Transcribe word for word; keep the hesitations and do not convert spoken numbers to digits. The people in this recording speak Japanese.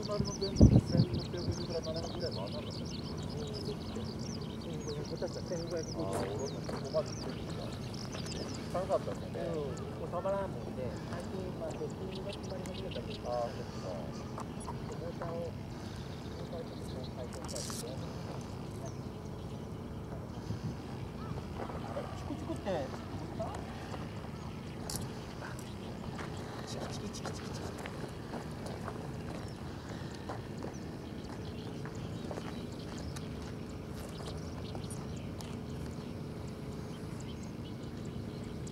隣の電動でせんろっぴゃくぐらい、ななひゃくぐらい回ったんだったっけ。 確かせんごひゃくごじゅう。 ああ、俺もそこまで行ってるんだ。高かったんだね。 うん、もうたまらんもんで、最近、まあ、貯金が決まりま